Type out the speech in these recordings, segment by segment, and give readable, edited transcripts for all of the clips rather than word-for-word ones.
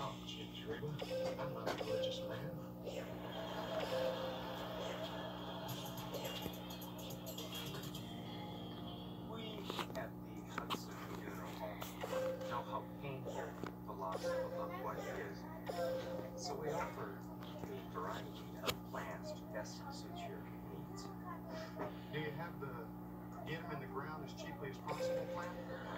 I'm not a religious man. We at the Hudson Funeral Home know how painful the loss of a loved one is. So we offer a variety of plans to best suit your needs. Do you have the get them in the ground as cheaply as possible plan?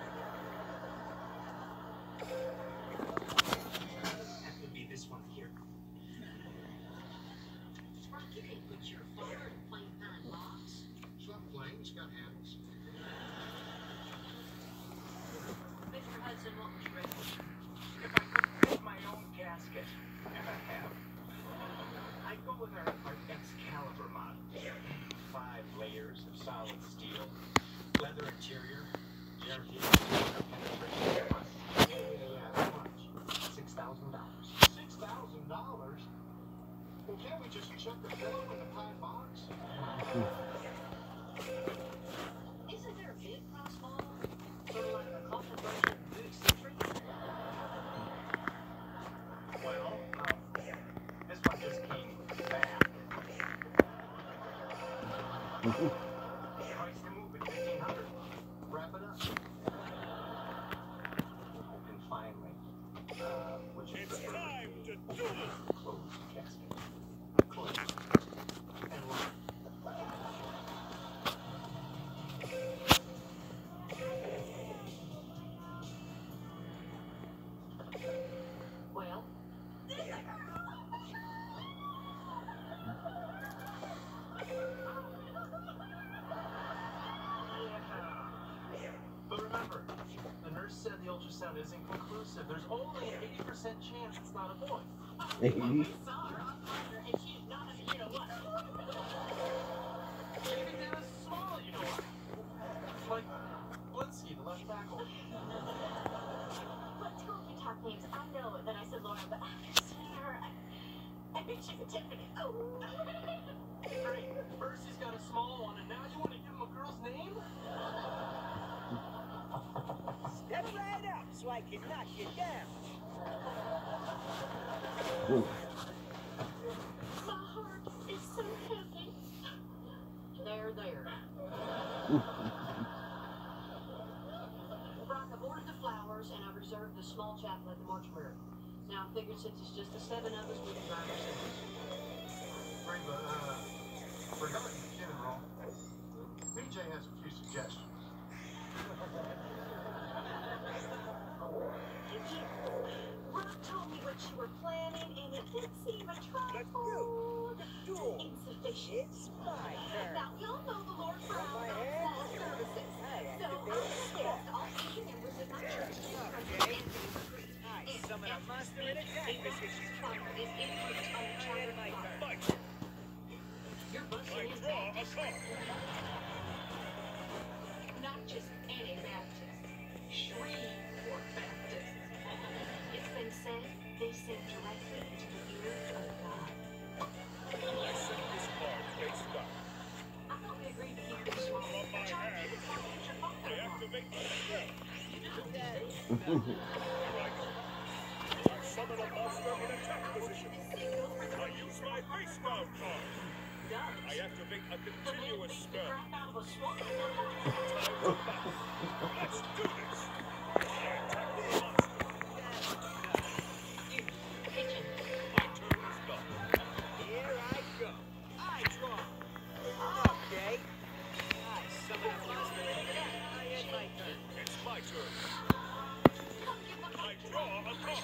That would be this one here. Mark, you can put your father in a plain pine box. It's not plain, it's got handles. Mr. Hudson, what was your resolution? If I could pick my own casket, and I have, I'd go with our Excalibur model. 5 layers of solid steel, leather interior, guaranteed penetration plus. How much? $6,000. $6,000? Well, can't we just chuck the pillow in the pine box? Isn't there a big crossball? Sort of like a coffin version of Moody Century? Well, this one just came back. Price to move at $1,500. Wrap it up. And finally, which is It's time to do it! closed casket. Closed. And locked. Well, But remember, the nurse said the ultrasound isn't conclusive. There's only an 80% chance it's not a boy. 80? we saw her on fire and she's not a you know what. Maybe Dennis is small, you know what? Like Blinsky, the left tackle. But don't you talk names. I know that I said Laura, but after seeing her, I think she's a Tiffany. Oh. Great. First he's got a small one, and now you want to give him a girl's name? Step right up so I can knock you down. Ooh. My heart is so heavy. There. Brock, I've ordered the flowers and I've reserved the small chapel at the mortuary. Now I figured since it's just the 7 of us, we can drive ourselves. Reba, regarding the funeral, BJ has a few suggestions. Rob told me what you were planning, and it did seem a trifle insufficient. It's my turn. Now, we all know the Lord From my frowns on head small to the services. side. So I'm going to ask all senior members in my church to come Okay. and agree. I summon a monster in attack position. Is included on the charter My turn. fight. Your busting I is draw a Baptist. card. Not just any Baptist. Shreveport Baptist. It's been said they sing directly into the ears of God. I send this card face up. I thought we agreed to keep this small. From my John, hand, you can tell me what your I father wants. activate my spell. Daddy. Right. I summon a monster in attack I want you position. to single for the I use my face down card. doves. I activate a The man continuous beat the spell. crap out of a swamp. Time to battle. Let's do this. I attack with a monster. You, kitchen. My turn is done. Here I go. I draw. Okay. I summon a monster in attack. I end my turn. It's my turn. Come give the I draw a card.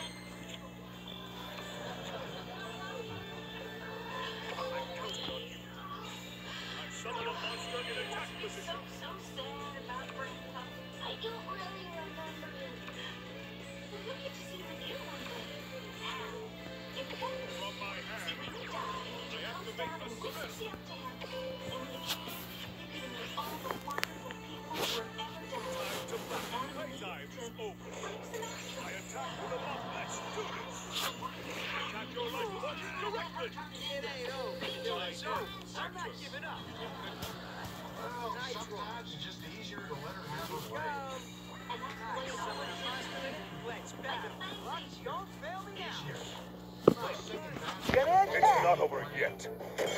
I count on you. I summon a monster in attack Be so position. sad about breaking up. I don't really remember it. But we'll get to see the new one then. How? If it happens. From my See, hand, when you die, you I comes activate down the and spell. lifts you up to heaven. And when you can, you can meet all the wonderful people who have ever died. Time to From battle. Adam and Playtime Eve is to over. Frank Sinatra. I attack with a bomb. Let's do this. Attack your life force directly. It ain't over. I'm not giving up. Well, sometimes it's just easier to let her have her way. And that's the way it always is. Let's battle. Don't fail me now. yet.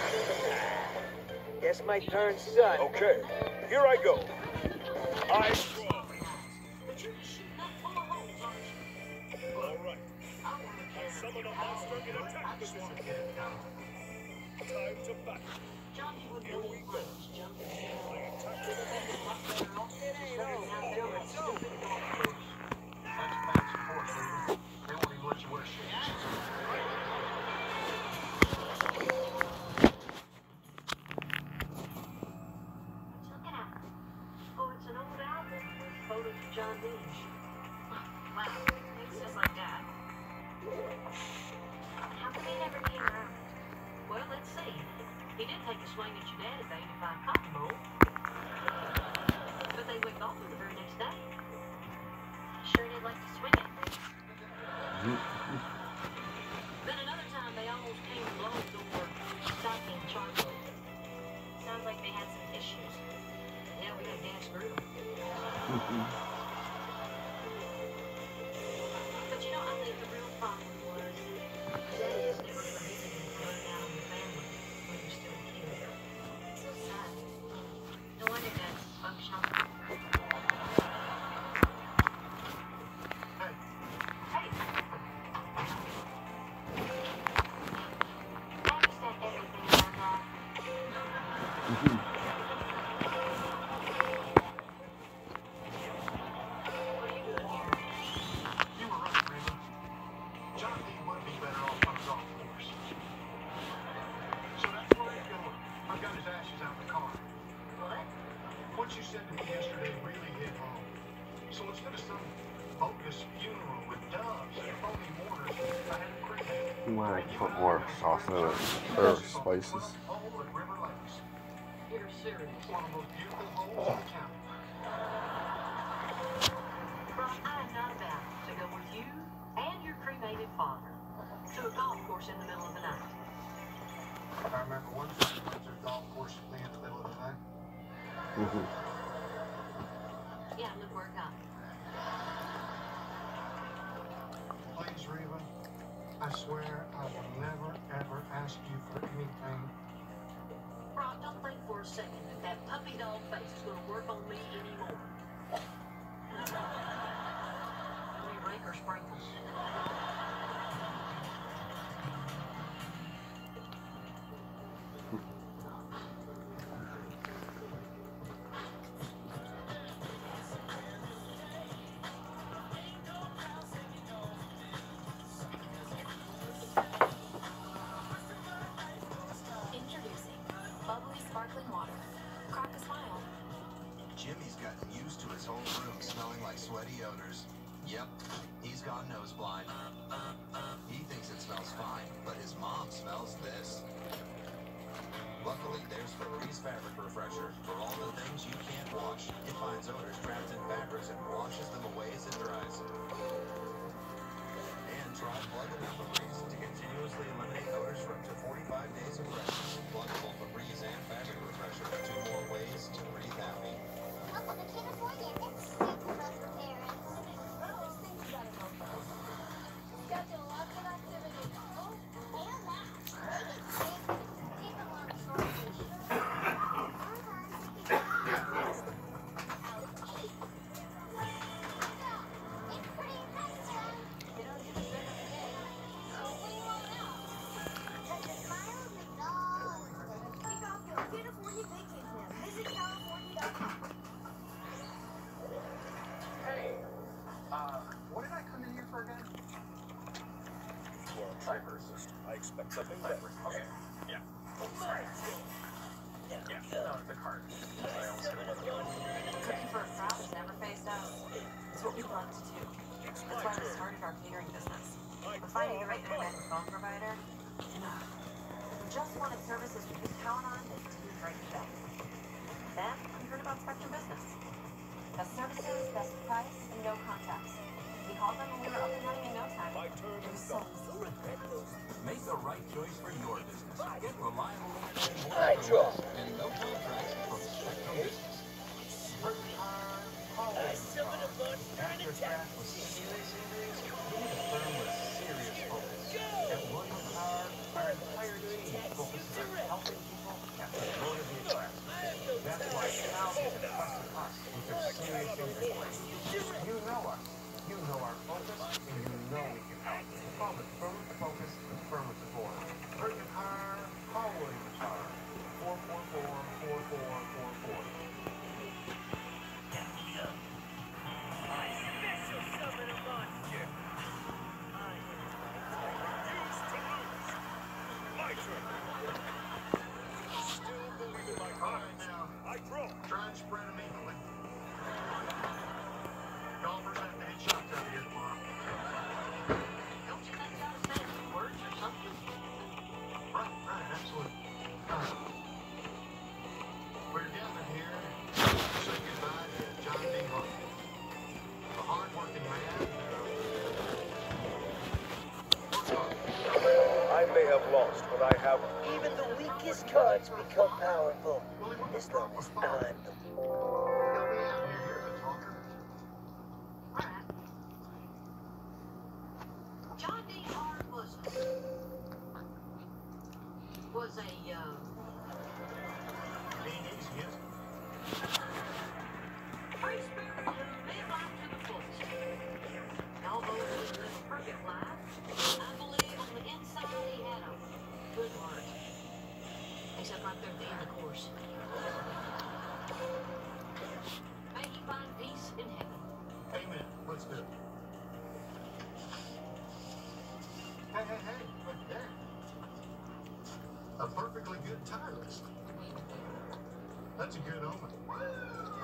Guess my turn, son. Okay, here I go. I draw. But you're just shooting up full of holes, aren't you? All right, I want to I'll summon a monster in attack position. Time to battle. Johnny would Here we go. jumping. I attack It ain't over. It's over. That's fancy horse, baby. They won't even let you wear shoes. Check it out. Oh, it's an old album with photos of John Beach. Wow, it's just like that. How come he never came around? Well, let's see. He did take a swing at your dad at the 85 Cotton Bowl. But they went golfing the very next day. Sure did like to swing it. Then another time they almost came to blows over stocking charcoal. Sounds like they had some issues. Yeah, we got gas screwed. But you know, I think the real problem was Daddy has never permitted him to run out on the family when he was still a kid. It's so sad. No wonder Dad's functional. Hey. Daddy said everything about that. What are you doing here? You were right, Reba. John D would be better off on a golf course. So that's where he's going. I've got his ashes out in the car. What? What you said to me yesterday really hit home. So instead of some bogus funeral with doves and phony mourners, I had a cremate. Might put more sauce in it, or spices. Hole at River Lakes. You're serious. One of the most beautiful holes in the county. Ron, I am not about to go with you and your cremated father to a golf course in the middle of the night. I remember one time we went to a golf course with me in the middle of the night. Yeah, look where it got me. Please, Reba, I swear I will never, ever ask you for anything. Ron, don't think for a second that that puppy dog face is going to work on me anymore. We rake or sprinkles. Introducing bubbly sparkling water. Crack a smile. Jimmy's gotten used to his whole room smelling like sweaty odors. Yep, he's gone nose blind. He thinks it smells fine, but his mom smells this. Luckily, there's Febreze Fabric Refresher. For all the things you can't wash, it finds odors trapped in fabrics and washes them away as it dries. And try pluggable Febreze to continuously eliminate odors for up to 45 days of rest. Pluggable Febreze and Fabric Refresher. 2 more ways to breathe happy. Uncle, the California, it's super fun for parents. Well, there's things you gotta know first. Schedule lots of activities. Oh, and that. Make it quick. Keep a long story short. Sometimes it can get ouch. It's pretty impressive. You don't give a shit every day. So what do you want now? Check your smile, McDonald's. Kick off your California vacation. Visit California.com. Hey, what did I come in here for again? Well, Cypress, I expect something better. Okay, yeah. Sorry. Yeah, no, the card. I almost hit it. Cooking for a crowd has never phased us. It's what we love to do. That's why we started our catering business. But finding the right internet and phone provider, no. We just wanted services we could count on and do right back. Then we heard about Spectrum Business. Best services, best price, and no contacts. We called them and we were up and running in no time. My turn It was is so done. easy. Make the right choice for your business. Get reliable internet I draw. and no contracts from Spectrum Business. Pretty hard. After that was serious injuries, we need a firm with serious focus. At William Power, our entire team focuses trusting people at the road of the class. That's why thousands have trusted us with their serious inventory. You know us. You know our focus, and you know we can help. Call it Furnace Focus Furnace Support. Hurt your car, call William Car. 444-4444. Special summon a monster. Use to lose. My turn. Still believe in my All right, cards. now, I draw. try and spread them evenly. Golfers have to hit shots out here tomorrow. Don't you think you ought to say a few words or something? Right, absolutely. We're gathered here to say goodbye to John D. Hart, a hard-working man. Worked hard. I may have lost, but I have. Even the weakest cards become powerful as long as I'm them. Help me out here, the talker. All right. John D. Hart was a Being easy, yes. free spirit who lived life to the fullest. And although he lived a perfect life, I believe on the inside he had a good heart. Except right there at the end, of course. May he find peace in heaven. Amen. Let's do it. Hey, look there. A perfectly good tire list. That's a good omen.